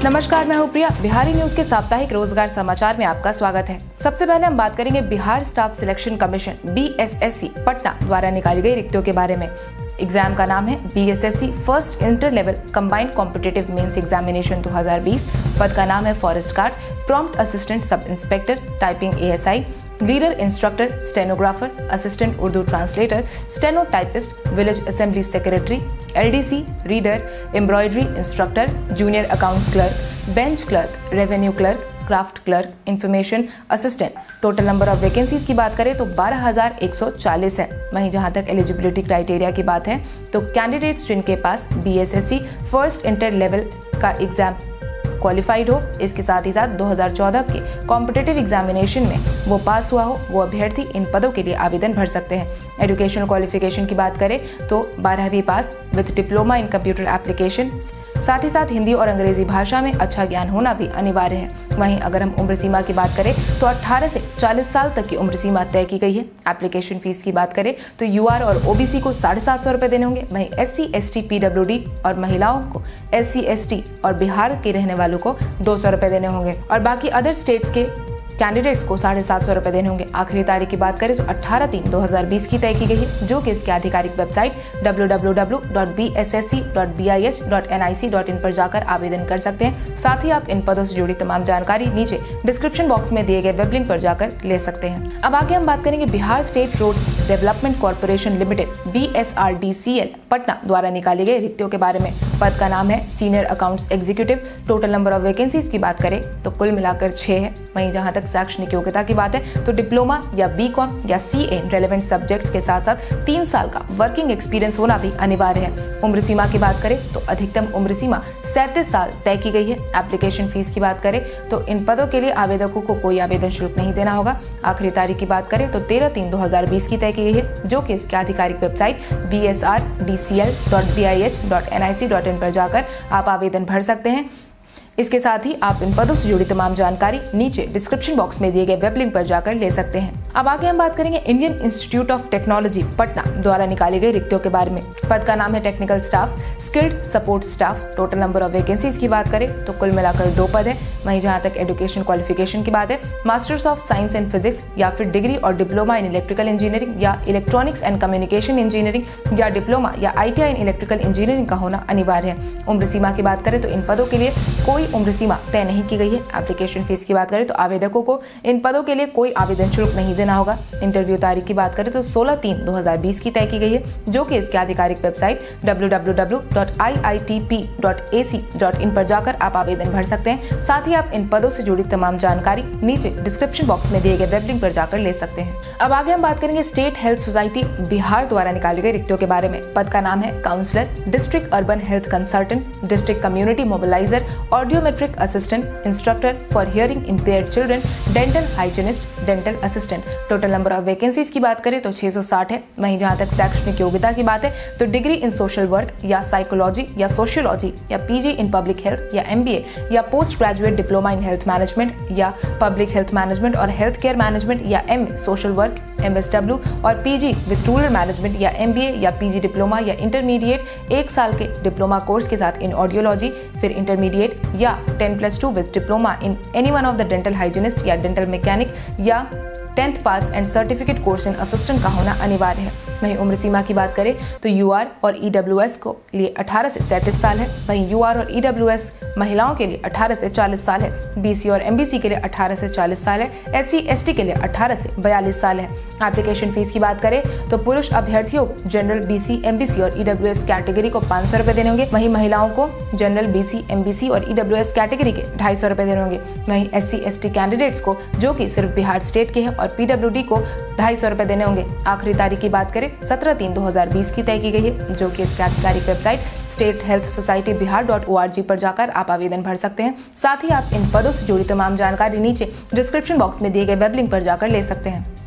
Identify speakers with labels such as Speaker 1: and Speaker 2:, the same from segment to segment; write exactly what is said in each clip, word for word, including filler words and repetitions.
Speaker 1: नमस्कार, मैं हूं प्रिया। बिहारी न्यूज के साप्ताहिक रोजगार समाचार में आपका स्वागत है। सबसे पहले हम बात करेंगे Bihar staff selection commission B S S C Patna द्वारा निकाली गई रिक्तियों के बारे में। एग्जाम का नाम है B S S C first inter level combined competitive mains examination दो हज़ार बीस। पद का नाम है forest guard, prompt assistant sub inspector, typing A S I, leader instructor, stenographer, assistant Urdu translator, steno typist, village assembly secretary, L D C, reader, embroidery instructor, junior accounts clerk, bench clerk, revenue clerk, craft clerk, information assistant. Total number of vacancies की बात करें तो बारह हज़ार एक सौ चालीस है। वहीं जहां तक एलिजिबिलिटी क्राइटेरिया की बात है तो कैंडिडेट्स जिनके पास B S S C first inter level का एग्जाम क्वालिफाइड हो, इसके साथ ही साथ दो हज़ार चौदह के कॉम्पिटिटिव एग्जामिनेशन में वो पास हुआ हो, वो अभ्यर्थी इन पदों के लिए आवेदन भर सकते हैं। एजुकेशनल क्वालिफिकेशन की बात करें तो बारहवीं pass with diploma in computer application, साथ ही साथ हिंदी और अंग्रेजी भाषा में अच्छा ज्ञान होना भी अनिवार्य है। वहीं अगर हम उम्र सीमा की बात करें तो अठारह से चालीस साल तक की उम्र सीमा तय की गई है। एप्लीकेशन फीस की बात करें तो यू आर और ओ बी सी को साढ़े सात सौ रुपए देने होंगे। वहीं S C S T P W D और महिलाओं को एस सी एस टी और बिहार के रहने वालों को दो सौ रुपए देने होंगे और बाकी अदर स्टेट्स के कैंडिडेट्स को साढ़े सात सौ रुपए देने होंगे। आखिरी तारीख की बात करें तो अठारह तीन दो हज़ार बीस की तय की गई है, जो कि इसके आधिकारिक website W W W dot B S S C dot B I H dot N I C dot in पर जाकर आवेदन कर सकते हैं। साथ ही आप इन पदों से जुड़ी तमाम जानकारी नीचे डिस्क्रिप्शन बॉक्स में दिए गए वेब लिंक पर जाकर ले सकते हैं। अब आगे हम बात करेंगे Bihar state road development corporation limited B S R D C L Patna द्वारा निकाली गई रिक्तियों के बारे में। पद का नाम है senior accounts executive. Total number of vacancies की बात करें तो कुल मिलाकर छह है। वहीं जहां तक शैक्षणिक योग्यता की बात है तो डिप्लोमा या बी कॉम या सी ए रेलेवेंट सब्जेक्ट्स के साथ साथ तीन साल का वर्किंग एक्सपीरियंस होना भी अनिवार्य है। उम्र सीमा की बात करें तो अधिकतम उम्र सीमा सैंतीस साल तय की गई है। एप्लीकेशन फीस की बात करें तो इन पदों के लिए आवेदकों को कोई आवेदन शुल्क नहीं देना होगा। आखिरी तारीख की बात करें तो तेरह तीन दो हज़ार बीस की तय की गई है, जो कि इसकी आधिकारिक website B S R D C L dot B I H dot N I C dot in पर जाकर आप आवेदन भर सकते हैं। इसके साथ ही आप इन पदों से जुड़ी तमाम जानकारी नीचे डिस्क्रिप्शन बॉक्स में दिए गए वेब लिंक पर जाकर ले सकते हैं। अब आगे हम बात करेंगे Indian institute of technology Patna द्वारा निकाली गई रिक्तियों के बारे में। पद का नाम है technical staff, skilled support staff. Total number of vacancies की बात करें तो कुल मिलाकर दो पद है। वहीं जहां तक एजुकेशन क्वालिफिकेशन की बात है masters of science and physics या फिर डिग्री और डिप्लोमा इन इलेक्ट्रिकल इंजीनियरिंग या इलेक्ट्रॉनिक्स एंड कम्युनिकेशन इंजीनियरिंग या डिप्लोमा या I T I in electrical engineering का होना अनिवार्य है। उम्र सीमा की बात करें तो इन पदों के लिए कोई उम्र सीमा तय नहीं की गई है। एप्लीकेशन फीस की बात करें तो आवेदकों को इन पदों के लिए कोई आवेदन शुल्क नहीं देना होगा। इंटरव्यू तारीख की बात करें तो सोलह तीन दो हज़ार बीस की तय की गई है, जो कि इसकी आधिकारिक website W W W dot I I T P dot A C dot in पर जाकर आप आवेदन भर सकते हैं। साथ ही आप इन पदों से जुड़ी तमाम जानकारी नीचे डिस्क्रिप्शन बॉक्स में दिए गए वेब लिंक पर जाकर ले सकते हैं। अब आगे हम बात करेंगे स्टेट हेल्थ सोसाइटी बिहार द्वारा निकाली गई रिक्तियों के बारे में। पद का नाम है counsellor, district urban health consultant, district community mobiliser, audiometric assistant, instructor for hearing impaired children, dental hygienist, dental assistant. Total number of vacancies की बात करें तो छह सौ साठ है। वहीं जहां तक शैक्षणिक योग्यता की बात है तो डिग्री इन सोशल वर्क या साइकोलॉजी या सोशियोलॉजी या पीजी इन पब्लिक हेल्थ या एमबीए या post graduate diploma in health management या पब्लिक हेल्थ मैनेजमेंट और हेल्थ केयर मैनेजमेंट या M social work, M S W और पीजी विद रूरल मैनेजमेंट या एमबीए या पीजी डिप्लोमा या इंटरमीडिएट एक साल के डिप्लोमा कोर्स के साथ इन ऑडियोलॉजी, फिर इंटरमीडिएट या ten plus two with diploma in any one of the dental hygienist या डेंटल मैकेनिक या tenth pass and certificate course in assistant का होना अनिवार्य है। वहीं उम्र सीमा की बात करें तो यू आर और ई डब्ल्यू एस को लिए अठारह से सैंतीस साल है। वहीं यू आर और ई डब्ल्यू एस महिलाओं के लिए अठारह से चालीस साल है। बी सी और एम बी सी के लिए अठारह से चालीस साल है। एस सी एस टी के लिए अठारह से बयालीस साल है। एप्लीकेशन फीस की बात करें तो पुरुष अभ्यर्थियों को general, B C, M B C और ई डब्ल्यू एस कैटेगरी को पाँच सौ रुपए देने होंगे। वहीं महिलाओं को general, B C, M B C और ई डब्ल्यू एस कैटेगरी के ढाई सौ रुपए देने होंगे। वहीं S C S T candidates को, जो कि सिर्फ बिहार स्टेट के हैं, और पी डब्ल्यू डी को ढाई सौ रुपए देने होंगे। आखिरी तारीख की बात करें सत्रह तीन दो हज़ार बीस की तय की गई है, जो कि इसकी आधिकारिक website state health society Bihar dot O R G पर जाकर आप आवेदन भर सकते हैं। साथ ही आप इन पदों से जुड़ी तमाम जानकारी नीचे डिस्क्रिप्शन बॉक्स में दिए गए वेब लिंक पर जाकर ले सकते हैं।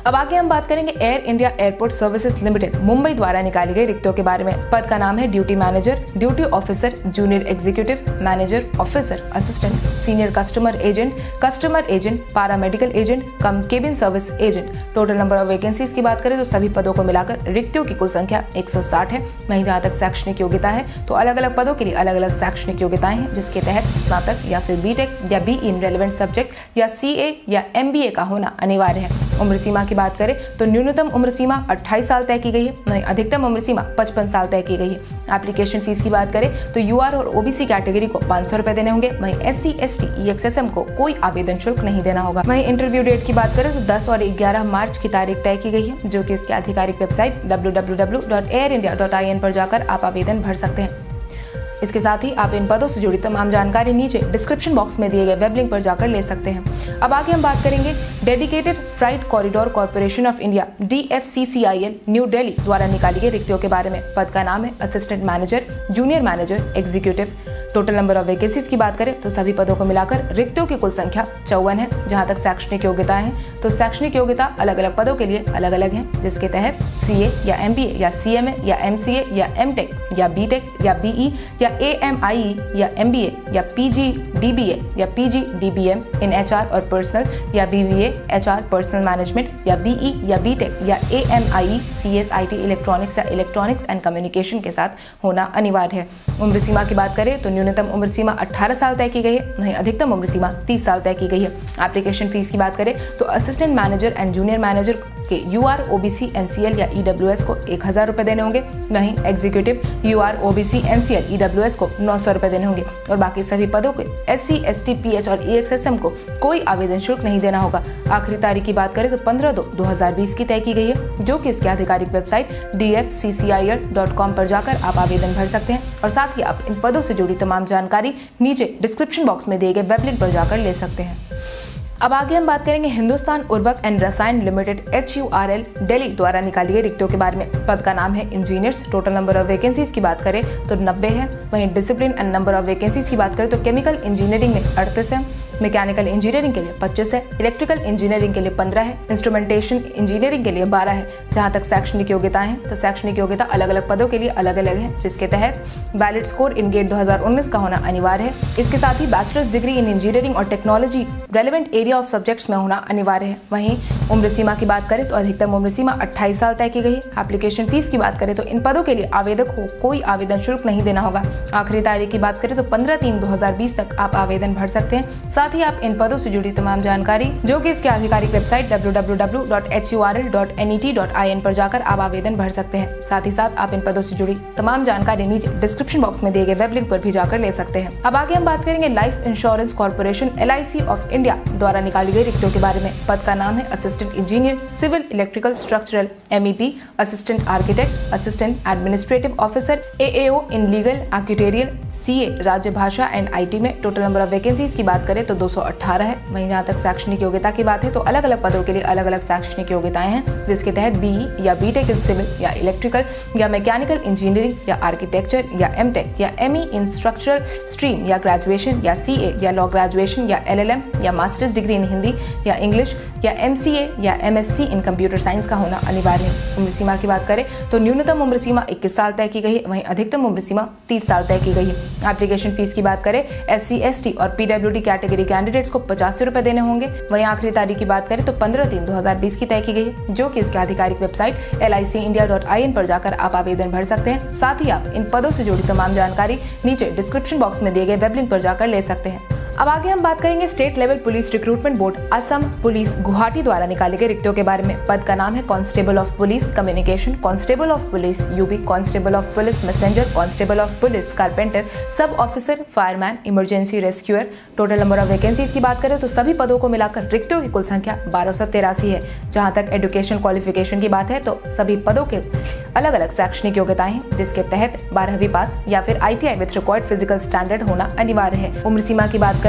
Speaker 1: अब आगे हम बात करेंगे Air India airport services limited Mumbai द्वारा निकाली गई रिक्तियों के बारे में। पद का नाम है duty manager, duty officer, junior executive, manager, officer, assistant, senior customer agent, customer agent, paramedical agent, cum cabin service agent. Total number of vacancies की बात करें तो सभी पदों को मिलाकर रिक्तियों की कुल संख्या एक सौ साठ है। वहीं जहां तक शैक्षणिक योग्यता है तो अलग अलग पदों के लिए अलग अलग शैक्षणिक योग्यताएं हैं, जिसके तहत स्नातक या फिर बीटेक या बी इन रेलेवेंट सब्जेक्ट या सीए या एमबीए का होना अनिवार्य है। उम्र सीमा की बात करें तो न्यूनतम उम्र सीमा अट्ठाईस साल तय की गई है, वहीं अधिकतम उम्र सीमा पचपन साल तय की गई है। एप्लीकेशन फीस की बात करें तो यूआर और ओबीसी कैटेगरी को पाँच सौ रुपए देने होंगे, वहीं S C S T E X S M को कोई आवेदन शुल्क नहीं देना होगा। वहीं इंटरव्यू डेट की बात करें तो दस और ग्यारह मार्च की तारीख तय की गई है, जो कि इसकी आधिकारिक website W W W dot Air India dot I N पर जाकर आप आवेदन भर सकते हैं। इसके साथ ही आप इन पदों से जुड़ी तमाम जानकारी नीचे डिस्क्रिप्शन बॉक्स में दिए गए वेब लिंक पर जाकर ले सकते हैं। अब आगे हम बात करेंगे dedicated freight corridor corporation of India D F C C I L New Delhi द्वारा निकाली गई रिक्तियों के बारे में। पद का नाम है assistant manager, junior manager, executive. Total number of vacancies की बात करें तो सभी पदों को मिलाकर रिक्तियों की कुल संख्या चौवन है। जहां तक शैक्षणिक योग्यताएं हैं तो शैक्षणिक योग्यता अलग अलग पदों के लिए अलग अलग है, जिसके तहत सीए या एमबीए या सीएमए या एमसीए या एमटेक या बीटेक या बीई या एएमआई या एमबीए या पीजी डीबीए या पीजी डीबीएम इन एचआर और पर्सनल या बीवीए एचआर पर्सनल मैनेजमेंट या बीई या बीटेक या एएमआई सीएसआईटी इलेक्ट्रॉनिक्स या इलेक्ट्रॉनिक्स एंड कम्युनिकेशन के साथ होना अनिवार्य है। उम्र सीमा की बात करें तो न्यूनतम उम्र सीमा अठारह साल तय की गई है, वहीं अधिकतम उम्र सीमा तीस साल तय की गई है। एप्लीकेशन फीस की बात करें तो assistant manager and junior manager के यूआर ओबीसी एनसीएल या ईडब्ल्यूएस को एक हजार रुपए देने होंगे, वहीं executive UR OBC NCL EWS को नौ सौ रुपए देने होंगे और बाकी सभी पदों के एससी एसटी पीएच और ईएक्सएसएम को कोई आवेदन शुल्क नहीं देना होगा। आखिरी तारीख की बात करें तो पंद्रह दो दो हजार बीस की तय की गई है, जो कि इसकी आधिकारिक website D F C C I L dot com पर जाकर आप आवेदन भर सकते हैं और साथ ही आप इन पदों से जुड़ी तमाम जानकारी नीचे डिस्क्रिप्शन बॉक्स में दिए गए वेब लिंक पर जाकर ले सकते हैं। अब आगे हम बात करेंगे Hindustan Urvarak and Rasayan limited H U R L Delhi द्वारा निकाली गई रिक्तियों के बारे में। पद का नाम है engineers. Total number of vacancies की बात करें तो नब्बे है, वहीं discipline and number of vacancies की बात करें तो केमिकल इंजीनियरिंग में अड़तीस है, मैकेनिकल इंजीनियरिंग के लिए पच्चीस है, इलेक्ट्रिकल इंजीनियरिंग के लिए पंद्रह है, इंस्ट्रूमेंटेशन इंजीनियरिंग के लिए बारह है। जहां तक शैक्षणिक योग्यताएं हैं तो शैक्षणिक योग्यता अलग अलग पदों के लिए अलग अलग है, जिसके तहत वैलिड स्कोर इन गेट दो हजार उन्नीस का होना अनिवार्य है। इसके साथ ही बैचलर्स डिग्री इन इंजीनियरिंग और technology relevant area of subjects में होना अनिवार्य है। वहीं उम्र सीमा की बात करें तो अधिकतम उम्र सीमा अट्ठाईस साल तय की गई है। एप्लीकेशन फीस की बात करें तो इन पदों के लिए आवेदक को कोई आवेदन शुल्क नहीं देना होगा। आखिरी तारीख की बात करें तो पंद्रह तीन दो हजार बीस तक आप आवेदन भर सकते हैं। साथ ही आप इन पदों से जुड़ी तमाम जानकारी, जो कि इसकी आधिकारिक website W W W dot H U R L dot N E T dot I N पर जाकर आप आवेदन भर सकते हैं। साथ ही साथ आप इन पदों से जुड़ी तमाम जानकारी नीचे डिस्क्रिप्शन बॉक्स में दिए गए वेब लिंक पर भी जाकर ले सकते हैं। अब आगे हम बात करेंगे life insurance corporation L I C of India द्वारा निकाली गई रिक्तियों के बारे में। पद का नाम है assistant engineer civil electrical structural M E P, assistant architect, assistant administrative officer A A O in legal actuarial CA राज्य भाषा एंड आईटी में। टोटल नंबर ऑफ वैकेंसीज की बात करें तो दो सौ अठारह है। वहीं जहां तक शैक्षणिक योग्यता की बात है तो अलग अलग पदों के लिए अलग अलग शैक्षणिक योग्यताएं हैं, जिसके तहत बीई या बीटेक इन सिविल या इलेक्ट्रिकल या मैकेनिकल इंजीनियरिंग या आर्किटेक्चर या एमटेक या एमई इन स्ट्रक्चरल स्ट्रीम या ग्रेजुएशन या सीए या लॉ ग्रेजुएशन या एलएलएम या मास्टर्स डिग्री इन हिंदी या इंग्लिश या एमसीए या एमएससी इन कंप्यूटर साइंस का होना अनिवार्य है। उम्र सीमा की बात करें तो न्यूनतम उम्र सीमा इक्कीस साल तय की गई है, वहीं अधिकतम उम्र सीमा तीस साल तय की गई है। एप्लीकेशन फीस की बात करें एससी एसटी और पीडब्ल्यूडी कैटेगरी कैंडिडेट्स को पचासी रुपए देने होंगे। वहीं आखिरी तारीख की बात करें तो पंद्रह तीन दो हजार बीस की तय की गई है, जो कि इसकी आधिकारिक website L I C India dot I N पर जाकर आप आवेदन भर सकते हैं। साथ ही आप इन पदों से जुड़ी तमाम जानकारी नीचे डिस्क्रिप्शन बॉक्स में दिए गए वेब लिंक पर जाकर ले सकते हैं। अब आगे हम बात करेंगे state level police recruitment board Assam police Guwahati द्वारा निकाली गई रिक्तियों के बारे में। पद का नाम है constable of police communication, constable of police UP, constable of police messenger, constable of police carpenter, sub officer, fireman, emergency rescuer. Total number of vacancies की बात करें तो सभी पदों को मिलाकर रिक्तियों की कुल संख्या बारह सौ तिरासी है। जहां तक एजुकेशन क्वालिफिकेशन की बात है तो सभी पदों के अलग अलग शैक्षणिक योग्यताएं हैं, जिसके तहत बारहवीं पास या फिर I T I with required physical standard होना अनिवार्य है। उम्र सीमा की बात करें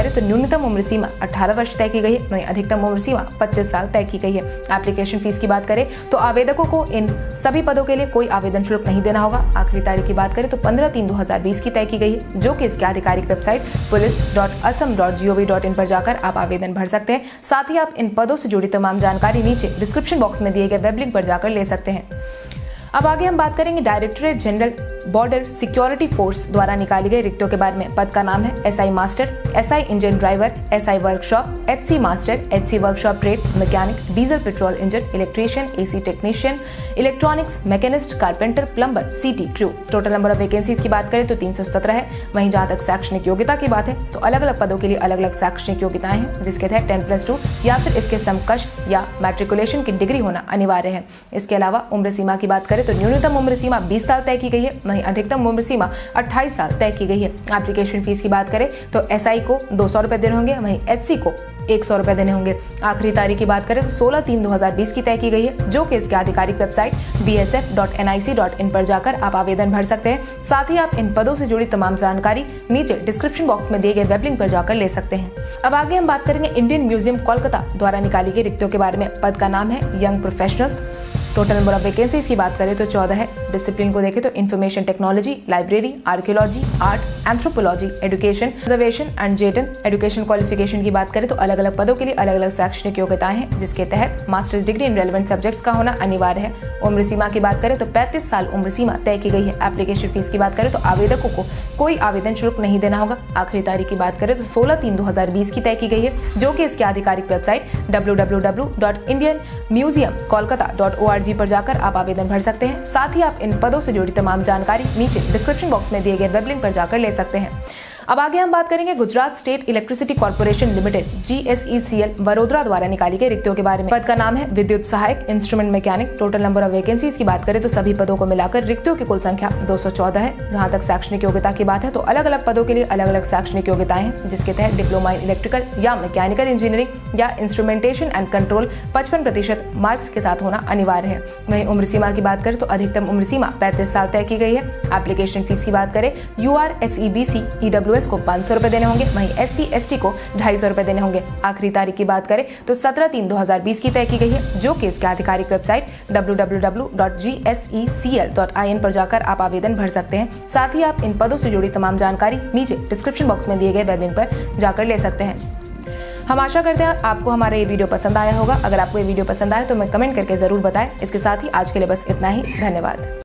Speaker 1: करें तो न्यूनतम उम्र सीमा अठारह वर्ष तय की गई है, वहीं अधिकतम उम्र सीमा पच्चीस साल तय की गई है। एप्लीकेशन फीस की बात करें तो आवेदकों को इन सभी पदों के लिए कोई आवेदन शुल्क नहीं देना होगा। आखिरी तारीख की बात करें तो पंद्रह तीन दो हजार बीस की तय की गई है, जो कि इसकी आधिकारिक website police dot Assam dot G O V dot in पर जाकर आप आवेदन भर सकते हैं। साथ ही आप इन पदों से जुड़ी तमाम जानकारी नीचे डिस्क्रिप्शन बॉक्स में दिए गए वेब लिंक पर जाकर ले सकते हैं। अब आगे हम बात करेंगे directorate general border security force द्वारा निकाली गई रिक्तियों के बारे में। पद का नाम है SI master, SI engine driver, SI workshop, HC master, HC workshop trade mechanic, diesel petrol engine, electrician, AC technician, electronics machinist, carpenter, plumber, CT crew. Total number of vacancies की बात करें तो तीन सौ सत्रह है। वहीं जहां तक शैक्षणिक योग्यता की बात है तो अलग अलग पदों के लिए अलग अलग शैक्षणिक योग्यताएं हैं, जिसके तहत टेन प्लस टू या फिर इसके समकक्ष या मैट्रिकुलेशन की डिग्री होना अनिवार्य है। इसके अलावा उम्र सीमा की बात करें तो न्यूनतम उम्र सीमा बीस साल तय की गई है, वहीं अधिकतम उम्र सीमा अट्ठाईस साल तय की गई है। एप्लीकेशन फीस की बात करें तो एसआई को दो सौ रुपए देने होंगे, वहीं एचसी को एक सौ रुपए देने होंगे। आखिरी तारीख की बात करें तो सोलह तीन दो हजार बीस की तय की गई है, जो कि इसकी आधिकारिक website B S F dot N I C dot in पर जाकर आप आवेदन भर सकते हैं। साथ ही आप इन पदों से जुड़ी तमाम जानकारी नीचे डिस्क्रिप्शन बॉक्स में दिए गए वेब लिंक पर जाकर ले सकते हैं। अब आगे हम बात करेंगे इंडियन म्यूजियम कोलकाता द्वारा निकाली गई रिक्तियों के बारे में। पद का नाम है young professionals. Total number of vacancies की बात करें तो चौदह है। डिसिप्लिन को देखें तो information technology, library, archaeology, art, anthropology, education, conservation and जेटन। एजुकेशन क्वालिफिकेशन की बात करें तो अलग अलग पदों के लिए अलग अलग शैक्षणिक योग्यताएं हैं, जिसके तहत masters degree in relevant subjects का होना अनिवार्य है। उम्र सीमा की बात करें तो पैंतीस साल उम्र सीमा तय की गई है। एप्लीकेशन फीस की बात करें तो आवेदकों को कोई आवेदन शुल्क नहीं देना होगा। आखिरी तारीख की बात करें तो सोलह तीन दो हजार बीस की तय की गई है, जो कि इसकी आधिकारिक website W W W dot Indian museum Kolkata dot O R G पर जाकर आप आवेदन भर सकते हैं। साथ ही आप इन पदों से जुड़ी तमाम जानकारी नीचे डिस्क्रिप्शन बॉक्स में दिए गए वेब लिंक पर जाकर ले सकते हैं। अब आगे हम बात करेंगे Gujarat state electricity corporation limited G S E C L Vadodara द्वारा निकाली गई रिक्तियों के बारे में। पद का नाम है विद्युत सहायक, instrument mechanic. Total number of vacancies की बात करें तो सभी पदों को मिलाकर रिक्तियों की कुल संख्या दो सौ चौदह है। जहां तक शैक्षणिक योग्यता की बात है तो अलग अलग पदों के लिए अलग अलग शैक्षणिक योग्यताएं हैं, जिसके तहत डिप्लोमा इन इलेक्ट्रिकल या मैकेनिकल इंजीनियरिंग या इंस्ट्रूमेंटेशन एंड कंट्रोल पचपन प्रतिशत मार्क्स के साथ होना अनिवार्य है। वहीं उम्र सीमा की बात करें तो अधिकतम उम्र सीमा पैंतीस साल तय की गई है। एप्लीकेशन फीस की बात करें U R S E B C E W S को पाँच सौ रुपए देने होंगे, वहीं एस सी एस टी को ढाई सौ रुपए देने होंगे। आखिरी तारीख की बात करें तो सत्रह तीन दो हजार बीस की तय की गई है, जो कि इसकी आधिकारिक website W W W dot G S E C L dot I N पर जाकर आप आवेदन भर सकते हैं। साथ ही आप इन पदों से जुड़ी तमाम जानकारी नीचे डिस्क्रिप्शन बॉक्स में दिए गए वेब लिंक पर जाकर ले सकते हैं। हम आशा करते हैं आपको हमारा ये वीडियो पसंद आया होगा। अगर आपको ये वीडियो पसंद आए तो हमें कमेंट करके जरूर बताएं। इसके साथ ही आज के लिए बस इतना ही। धन्यवाद।